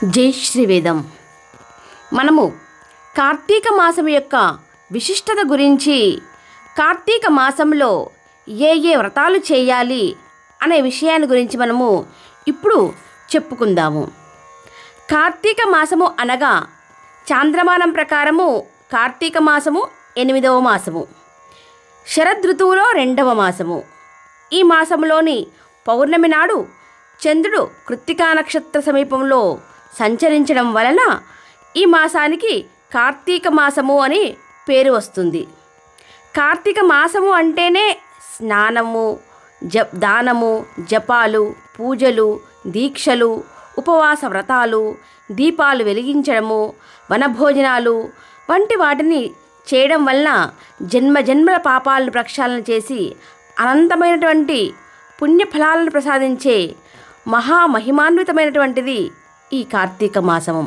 జై శ్రీవేదం. మనము కార్తీక మాసం యొక్క విశిష్టత గురించి, కార్తీక మాసంలో ఏ ఏ వ్రతాలు చేయాలి అనే విషయాన్ని గురించి మనము ఇప్పుడు చెప్పుకుందాము. కార్తీక మాసము అనగా చాంద్రమానం ప్రకారము కార్తీక మాసము 8వ మాసము, శరదృతువులో 2వ మాసము. ఈ మాసంలోని పౌర్ణమి నాడు చంద్రుడు కృత్తికా నక్షత్ర సమీపంలో సంచరించడం వలన ఈ మాసానికి కార్తీక మాసము అని పేరు వస్తుంది. కార్తీక మాసము అంటేనే స్నానము, దానము, జపాలు, పూజలు, దీక్షలు, ఉపవాస వ్రతాలు, దీపాలు వెలిగించడము, వనభోజనాలు వంటి వాటిని చేయడం వలన జన్మజన్మల పాపాలను ప్రక్షాళన చేసి అనంతమైనటువంటి పుణ్యఫలాలను ప్రసాదించే మహామహిమాన్వితమైనటువంటిది ఈ కార్తీక మాసము.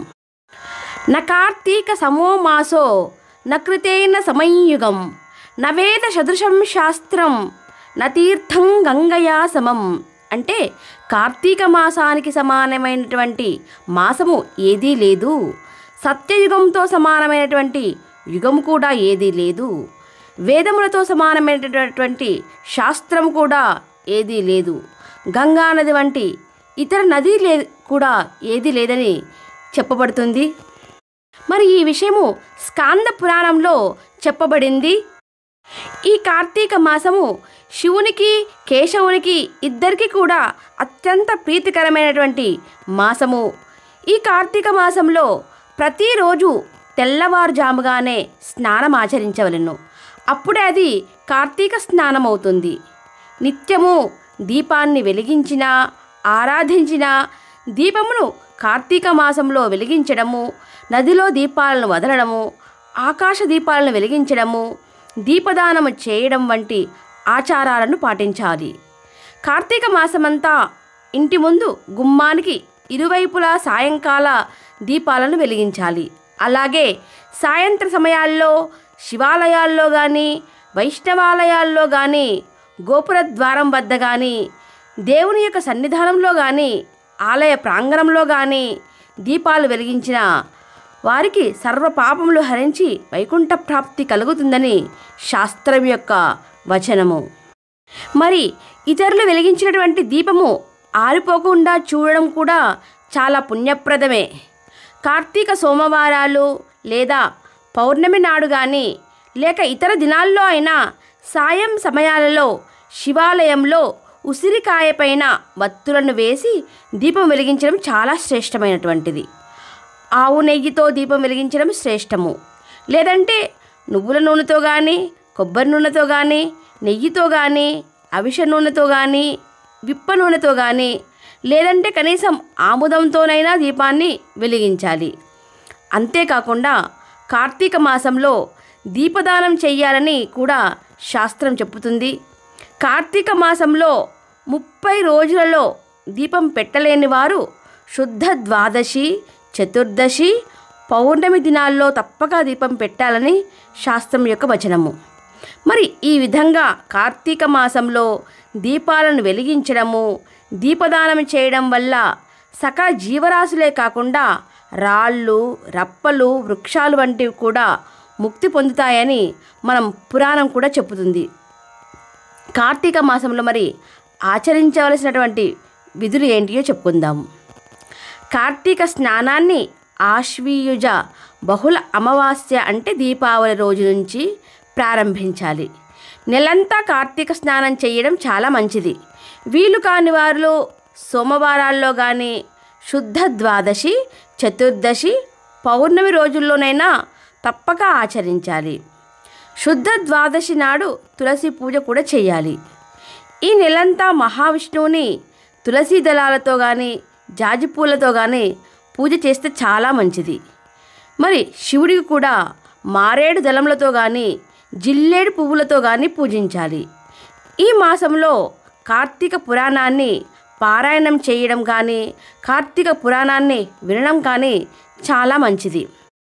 న కార్తీక సమో మాసో న కృతేన సమయుగం న వేద సదృశం శాస్త్రం న తీర్థం గంగయా సమం. అంటే కార్తీక మాసానికి సమానమైనటువంటి మాసము ఏదీ లేదు, సత్యయుగంతో సమానమైనటువంటి యుగం కూడా ఏదీ లేదు, వేదములతో సమానమైనటువంటి శాస్త్రం కూడా ఏదీ లేదు, గంగా నది వంటి ఇతర నది కూడా ఏదీ లేదని చెప్పబడుతుంది. మరి ఈ విషయము స్కాంద పురాణంలో చెప్పబడింది. ఈ కార్తీక మాసము శివునికి, కేశవునికి ఇద్దరికి కూడా అత్యంత ప్రీతికరమైనటువంటి మాసము. ఈ కార్తీక మాసంలో ప్రతిరోజు తెల్లవారుజాముగానే స్నానం ఆచరించవలెను. అప్పుడే అది కార్తీక స్నానం అవుతుంది. నిత్యము దీపాన్ని వెలిగించిన, ఆరాధించిన, దీపమును కార్తీక మాసంలో వెలిగించడము, నదిలో దీపాలను వదలడము, ఆకాశ దీపాలను వెలిగించడము, దీపదానము చేయడం వంటి ఆచారాలను పాటించాలి. కార్తీక మాసమంతా ఇంటి ముందు గుమ్మానికి ఇరువైపులా సాయంకాల దీపాలను వెలిగించాలి. అలాగే సాయంత్ర సమయాల్లో శివాలయాల్లో కానీ, వైష్ణవాలయాల్లో కానీ, గోపుర ద్వారం వద్ద కానీ, దేవుని యొక్క సన్నిధానంలో కానీ, ఆలయ ప్రాంగణంలో కానీ దీపాలు వెలిగించిన వారికి సర్వ పాపములు హరించి వైకుంఠ ప్రాప్తి కలుగుతుందని శాస్త్రం యొక్క వచనము. మరి ఇతరులు వెలిగించినటువంటి దీపము ఆరిపోకుండా చూడడం కూడా చాలా పుణ్యప్రదమే. కార్తీక సోమవారాలు లేదా పౌర్ణమి నాడు కానీ, లేక ఇతర దినాల్లో అయినా సాయం సమయాలలో శివాలయంలో ఉసిరికాయ పైన వత్తులను వేసి దీపం వెలిగించడం చాలా శ్రేష్టమైనటువంటిది. ఆవు నెయ్యితో దీపం వెలిగించడం శ్రేష్టము. లేదంటే నువ్వుల నూనెతో కానీ, కొబ్బరి నూనెతో కానీ, నెయ్యితో కానీ, అవిష నూనెతో కానీ, విప్ప నూనెతో కానీ, లేదంటే కనీసం ఆముదంతోనైనా దీపాన్ని వెలిగించాలి. అంతేకాకుండా కార్తీక మాసంలో దీపదానం చెయ్యాలని కూడా శాస్త్రం చెప్పుతుంది. కార్తీక మాసంలో 30 రోజులలో దీపం పెట్టలేని వారు శుద్ధ ద్వాదశి, చతుర్దశి, పౌర్ణమి దినాల్లో తప్పక దీపం పెట్టాలని శాస్త్రం యొక్క వచనము. మరి ఈ విధంగా కార్తీక మాసంలో దీపాలను వెలిగించడము, దీపదానం చేయడం వల్ల సకల జీవరాశులే కాకుండా రాళ్ళు, రప్పలు, వృక్షాలు వంటివి కూడా ముక్తి పొందుతాయని మనం పురాణం కూడా చెబుతుంది. కార్తీక మాసంలో మరి ఆచరించవలసినటువంటి విధులు ఏంటియో చెప్పుకుందాము. కార్తీక స్నానాన్ని ఆశ్వీయుజ బహుళ అమావాస్య అంటే దీపావళి రోజు నుంచి ప్రారంభించాలి. నెలంతా కార్తీక స్నానం చేయడం చాలా మంచిది. వీలు కాని వారు సోమవారాల్లో కానీ, శుద్ధ ద్వాదశి, చతుర్దశి, పౌర్ణమి రోజుల్లోనైనా తప్పక ఆచరించాలి. శుద్ధ ద్వాదశి నాడు తులసి పూజ కూడా చేయాలి. ఈ నెలంతా మహావిష్ణువుని తులసి దళాలతో కానీ, జాజి పూలతో కానీ పూజ చేస్తే చాలా మంచిది. మరి శివుడికి కూడా మారేడు దళములతో కానీ, జిల్లేడు పువ్వులతో కానీ పూజించాలి. ఈ మాసంలో కార్తీక పురాణాన్ని పారాయణం చేయడం కానీ, కార్తీక పురాణాన్ని వినడం కానీ చాలా మంచిది.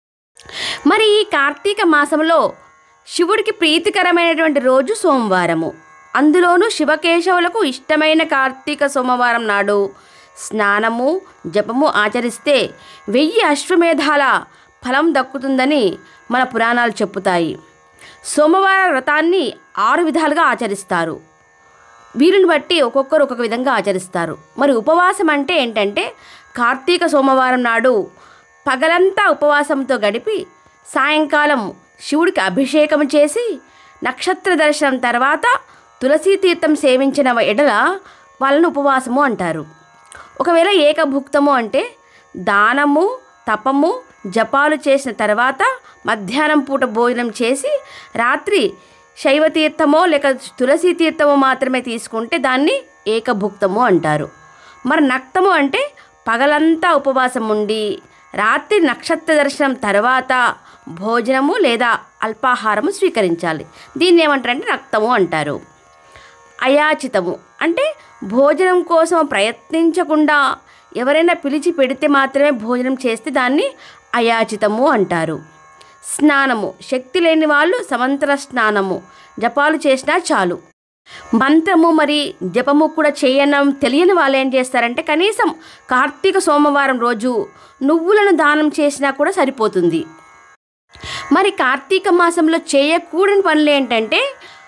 మరి ఈ కార్తీక మాసంలో శివుడికి ప్రీతికరమైనటువంటి రోజు సోమవారము. అందులోనూ శివకేశవులకు ఇష్టమైన కార్తీక సోమవారం నాడు స్నానము జపము ఆచరిస్తే 1000 అశ్వమేధాల ఫలం దక్కుతుందని మన పురాణాలు చెప్పుతాయి. సోమవార వ్రతాన్ని 6 విధాలుగా ఆచరిస్తారు. వీరిని బట్టి ఒక్కొక్కరు ఒక్కొక్క విధంగా ఆచరిస్తారు. మరి ఉపవాసం అంటే ఏంటంటే కార్తీక సోమవారం నాడు పగలంతా ఉపవాసంతో గడిపి సాయంకాలం శివుడికి అభిషేకం చేసి నక్షత్ర దర్శనం తర్వాత తులసీ తీర్థం సేవించిన ఎడల వాళ్ళను ఉపవాసము అంటారు. ఒకవేళ ఏకభుక్తము అంటే దానము తపము జపాలు చేసిన తర్వాత మధ్యాహ్నం పూట భోజనం చేసి రాత్రి శైవ తీర్థమో లేక తులసీ తీర్థమో మాత్రమే తీసుకుంటే దాన్ని ఏకభుక్తము అంటారు. మరి నక్తము అంటే పగలంతా ఉపవాసం ఉండి రాత్రి నక్షత్ర దర్శనం తర్వాత భోజనము లేదా అల్పాహారము స్వీకరించాలి. దీన్ని ఏమంటారంటే నక్తము అంటారు. అయాచితము అంటే భోజనం కోసం ప్రయత్నించకుండా ఎవరైనా పిలిచి పెడితే మాత్రమే భోజనం చేస్తే దాన్ని అయాచితము అంటారు. స్నానము శక్తి లేని వాళ్ళు సమంతర స్నానము జపాలు చేసినా చాలు. మంత్రము మరి జపము కూడా తెలియని వాళ్ళు ఏం చేస్తారంటే కనీసం కార్తీక సోమవారం రోజు నువ్వులను దానం చేసినా కూడా సరిపోతుంది. మరి కార్తీక మాసంలో చేయకూడని పనులు ఏంటంటే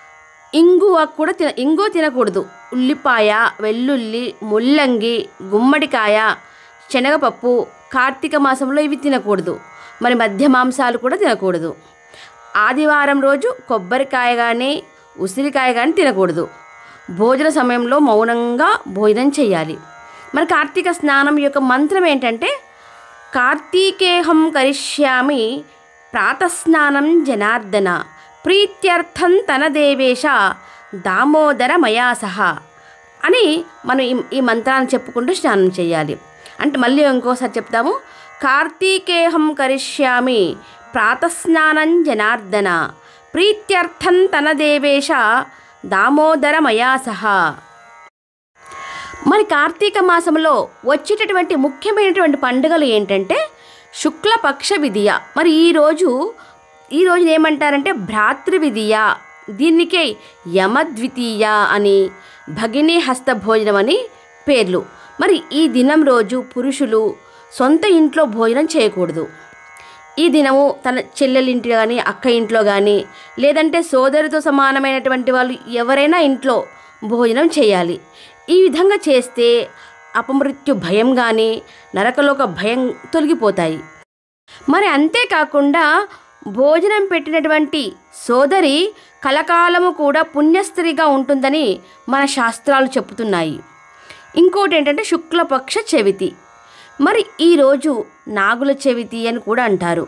ఇంగువ తినకూడదు. ఉల్లిపాయ వెల్లుల్లి ముల్లంగి గుమ్మడికాయ శనగపప్పు కార్తీక మాసంలో ఇవి తినకూడదు. మరి మధ్య మాంసాలు కూడా తినకూడదు. ఆదివారం రోజు కొబ్బరికాయ కానీ ఉసిరికాయ కానీ తినకూడదు. భోజన సమయంలో మౌనంగా భోజనం చేయాలి. మరి కార్తీక స్నానం యొక్క మంత్రం ఏంటంటే కార్తీకేహం కరిష్యామి ప్రాతస్నానం జనార్దన ప్రీత్యర్థం తన దేవేశ దామోదర మయా సహా అని మనం ఈ మంత్రాన్ని చెప్పుకుంటూ స్నానం చేయాలి. అంటే మళ్ళీ ఇంకోసారి చెప్తాము. కార్తీకేహం కరిష్యామి ప్రాతస్నానం జనార్దన ప్రీత్యర్థం తన దేవేశ దామోదర మయా సహా. మరి కార్తీక మాసంలో వచ్చేటటువంటి ముఖ్యమైనటువంటి పండుగలు ఏంటంటే శుక్లపక్ష విధియ. మరి ఈరోజు ఏమంటారంటే భ్రాతృవిధియ, దీనికే యమద్వితీయ అని భగినీ హస్త భోజనం అని పేర్లు. మరి ఈ దినం రోజు పురుషులు సొంత ఇంట్లో భోజనం చేయకూడదు. ఈ దినము తన చెల్లెలింటి కానీ అక్క ఇంట్లో కానీ లేదంటే సోదరితో సమానమైనటువంటి వాళ్ళు ఎవరైనా ఇంట్లో భోజనం చేయాలి. ఈ విధంగా చేస్తే అపమృత్యు భయం కానీ నరకలోక భయం తొలగిపోతాయి. మరి అంతేకాకుండా భోజనం పెట్టినటువంటి సోదరి కలకాలము కూడా పుణ్యస్త్రీగా ఉంటుందని మన శాస్త్రాలు చెబుతున్నాయి. ఇంకోటి ఏంటంటే శుక్లపక్ష చవితి. మరి ఈరోజు నాగుల చవితి అని కూడా అంటారు.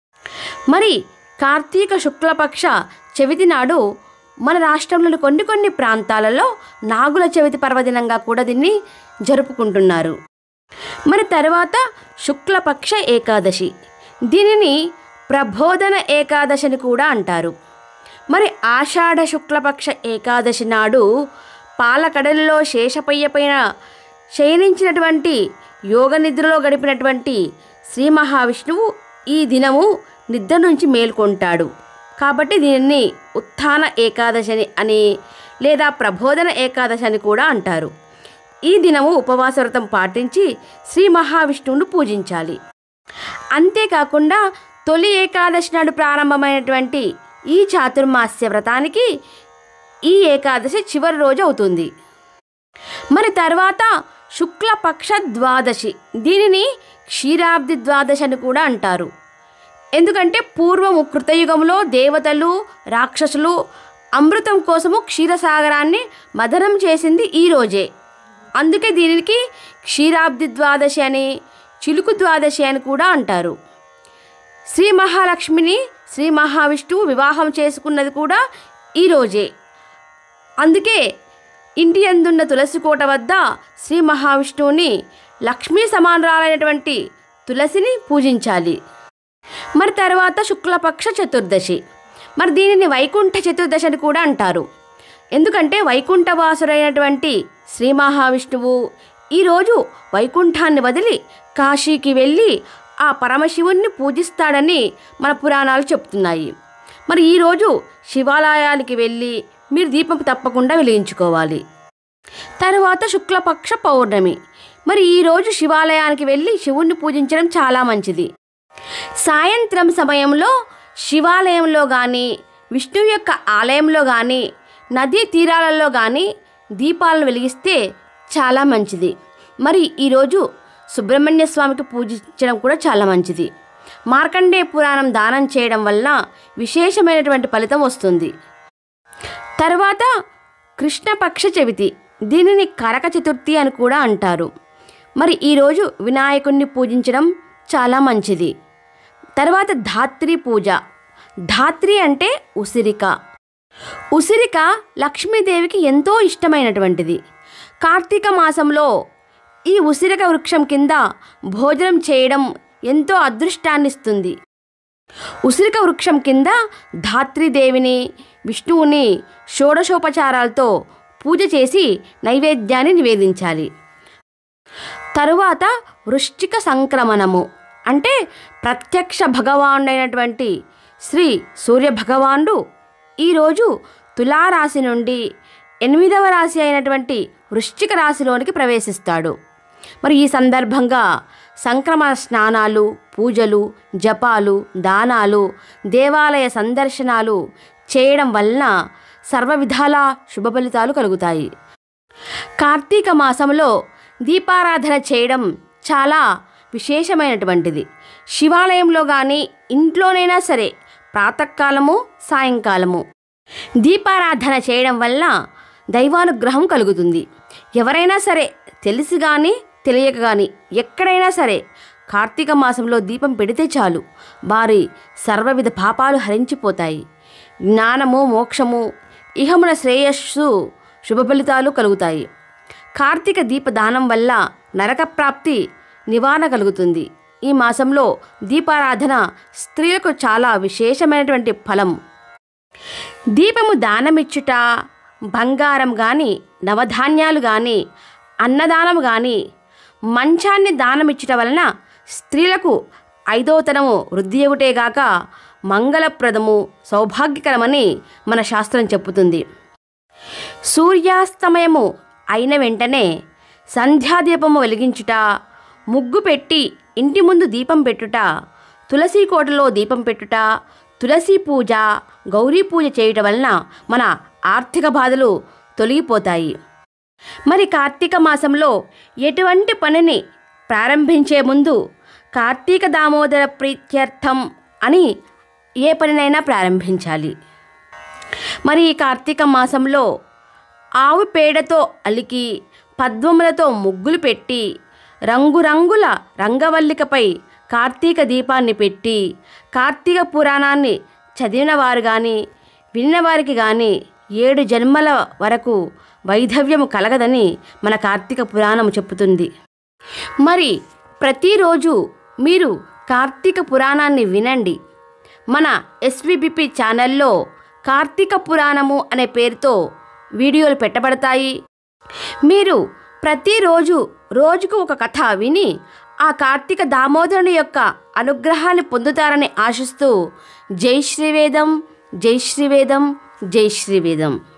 మరి కార్తీక శుక్లపక్ష చవితి నాడు మన రాష్ట్రంలోని కొన్ని ప్రాంతాలలో నాగుల చవితి పర్వదినంగా కూడా దీన్ని జరుపుకుంటున్నారు. మరి తర్వాత శుక్లపక్ష ఏకాదశి, దీనిని ప్రబోధన ఏకాదశి అని కూడా అంటారు. మరి ఆషాఢ శుక్లపక్ష ఏకాదశి నాడు పాలకడలిలో శేషపయ్యపైన శయనించినటువంటి యోగ నిద్రలో గడిపినటువంటి శ్రీ మహావిష్ణువు ఈ దినము నిద్ర నుంచి మేల్కొంటాడు. కాబట్టి దీనిని ఉత్థాన ఏకాదశి అని లేదా ప్రబోధన ఏకాదశి అని కూడా అంటారు. ఈ దినము ఉపవాస వ్రతం పాటించి శ్రీ మహావిష్ణువును పూజించాలి. అంతేకాకుండా తొలి ఏకాదశి నాడు ప్రారంభమైనటువంటి ఈ చాతుర్మాస్య వ్రతానికి ఈ ఏకాదశి చివరి రోజు అవుతుంది. మరి తర్వాత శుక్లపక్ష ద్వాదశి, దీనిని క్షీరాబ్ది ద్వాదశి అని కూడా అంటారు. ఎందుకంటే పూర్వము కృతయుగంలో దేవతలు రాక్షసులు అమృతం కోసము క్షీరసాగరాన్ని మదనం చేసింది ఈ రోజే. అందుకే దీనికి క్షీరాబ్ది ద్వాదశి అని చిలుకు ద్వాదశి అని కూడా అంటారు. శ్రీ మహాలక్ష్మిని శ్రీ మహావిష్ణువు వివాహం చేసుకున్నది కూడా ఈరోజే. అందుకే ఇంటి అందున్న తులసి కోట వద్ద శ్రీ మహావిష్ణువుని లక్ష్మీ సమానరాలైనటువంటి తులసిని పూజించాలి. మరి తర్వాత శుక్లపక్ష చతుర్దశి, మరి దీనిని వైకుంఠ చతుర్దశి అని కూడా అంటారు. ఎందుకంటే వైకుంఠవాసుడైనటువంటి శ్రీ మహావిష్ణువు ఈరోజు వైకుంఠాన్ని వదిలి కాశీకి వెళ్ళి ఆ పరమశివుణ్ణి పూజిస్తాడని మన పురాణాలు చెప్తున్నాయి. మరి ఈరోజు శివాలయానికి వెళ్ళి మీరు దీపం తప్పకుండా వెలిగించుకోవాలి. తర్వాత శుక్లపక్ష పౌర్ణమి, మరి ఈరోజు శివాలయానికి వెళ్ళి శివుణ్ణి పూజించడం చాలా మంచిది. సాయంత్రం సమయంలో శివాలయంలో కానీ, విష్ణువు యొక్క ఆలయంలో కానీ, నదీ తీరాలలో కానీ దీపాలను వెలిగిస్తే చాలా మంచిది. మరి ఈరోజు సుబ్రహ్మణ్య స్వామికి పూజించడం కూడా చాలా మంచిది. మార్కండేయ పురాణం దానం చేయడం వల్ల విశేషమైనటువంటి ఫలితం వస్తుంది. తర్వాత కృష్ణపక్ష చవితి, దీనిని కరక చతుర్థి అని కూడా అంటారు. మరి ఈరోజు వినాయకుడిని పూజించడం చాలా మంచిది. తర్వాత ధాత్రి పూజ. ధాత్రి అంటే ఉసిరిక. ఉసిరిక లక్ష్మీదేవికి ఎంతో ఇష్టమైనటువంటిది. కార్తీక మాసంలో ఈ ఉసిరిక వృక్షం కింద భోజనం చేయడం ఎంతో అదృష్టాన్నిస్తుంది. ఉసిరిక వృక్షం కింద ధాత్రీదేవిని, విష్ణువుని షోడశోపచారాలతో పూజ చేసి నైవేద్యాన్ని నివేదించాలి. తరువాత వృశ్చిక సంక్రమణము అంటే ప్రత్యక్ష భగవానుడైనటువంటి శ్రీ సూర్యభగవానుడు ఈరోజు తులారాశి నుండి 8వ రాశి అయినటువంటి వృశ్చిక రాశిలోనికి ప్రవేశిస్తాడు. మరి ఈ సందర్భంగా సంక్రమణ స్నానాలు, పూజలు, జపాలు, దానాలు, దేవాలయ సందర్శనాలు చేయడం వలన సర్వ విధాల శుభ ఫలితాలు కలుగుతాయి. కార్తీక మాసంలో దీపారాధన చేయడం చాలా విశేషమైనటువంటిది. శివాలయంలో కానీ, ఇంట్లోనైనా సరే ప్రాతకాలము, సాయంకాలము దీపారాధన చేయడం వల్ల దైవానుగ్రహం కలుగుతుంది. ఎవరైనా సరే తెలిసి కానీ తెలియక కానీ ఎక్కడైనా సరే కార్తీక మాసంలో దీపం పెడితే చాలు, వారి సర్వవిధ పాపాలు హరించిపోతాయి. జ్ఞానము, మోక్షము, ఇహమున శ్రేయస్సు, శుభ ఫలితాలు కలుగుతాయి. కార్తీక దీపదానం వల్ల నరక ప్రాప్తి నివారణ కలుగుతుంది. ఈ మాసంలో దీపారాధన స్త్రీలకు చాలా విశేషమైనటువంటి ఫలం. దీపము దానమిచ్చుట, బంగారం కానీ, నవధాన్యాలు కానీ, అన్నదానం కానీ, మంచాన్ని దానమిచ్చుట వలన స్త్రీలకు 5వ తనము వృద్ధి అవుటేగాక మంగళప్రదము, సౌభాగ్యకరమని మన శాస్త్రం చెప్పుతుంది. సూర్యాస్తమయము అయిన వెంటనే సంధ్యాదీపము వెలిగించుట, ముగ్గు పెట్టి ఇంటి ముందు దీపం పెట్టుట, తులసి కోటలో దీపం పెట్టుట, తులసి పూజ, గౌరీ పూజ చేయటం వలన మన ఆర్థిక బాధలు తొలగిపోతాయి. మరి కార్తీక మాసంలో ఎటువంటి పనిని ప్రారంభించే ముందు కార్తీక దామోదర ప్రీత్యర్థం అని ఏ పనినైనా ప్రారంభించాలి. మరి ఈ కార్తీక మాసంలో ఆవు పేడతో అలికి, పద్మములతో ముగ్గులు పెట్టి, రంగురంగుల రంగవల్లికపై కార్తీక దీపాన్ని పెట్టి, కార్తీక పురాణాన్ని చదివిన వారు కానీ, విన్నవారికి కానీ 7 జన్మల వరకు వైధవ్యము కలగదని మన కార్తీక పురాణం చెప్పుతుంది. మరి ప్రతిరోజు మీరు కార్తీక పురాణాన్ని వినండి. మన SVBP ఛానల్లో కార్తీక పురాణము అనే పేరుతో వీడియోలు పెట్టబడతాయి. మీరు ప్రతిరోజు రోజుకు ఒక కథ విని ఆ కార్తీక దామోదరుని యొక్క అనుగ్రహాన్ని పొందుతారని ఆశిస్తూ జై శ్రీవేదం, జై శ్రీవేదం, జై శ్రీవేదం.